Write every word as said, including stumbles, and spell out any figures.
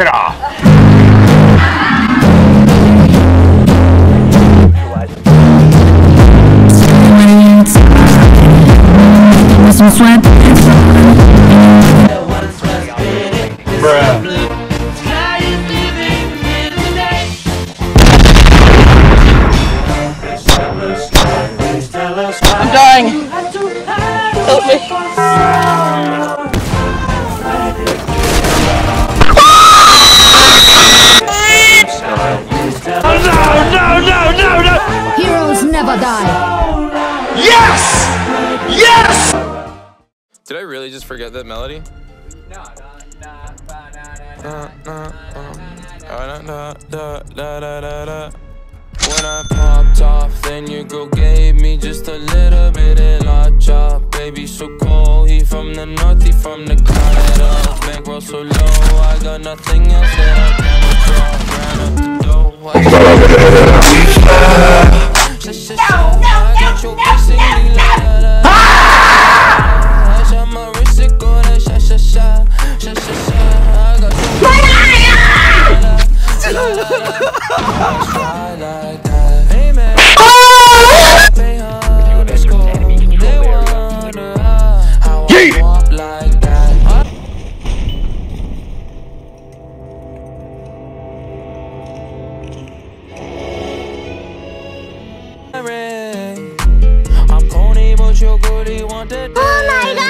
it off. Some sweat. Bruh. I'm dying. Help me. Oh, no, no, no, no, no! Heroes never die. Yes! Yes! Did I really just forget that melody? No, no, when I popped off, then your girl gave me just a little bit of la chop. Baby so cold, he from the north, he from the Canada. Bankroll so low, I got nothing else that I can withdraw. Ran up the dough, I got your bitch singing la la la. I shot my wrist, it go that sha sha sha, sha sha sha. I got your bitch la la la. Hey man, pay her to school. They wonder how I walk like that. I'm corny, but you're good. You want that.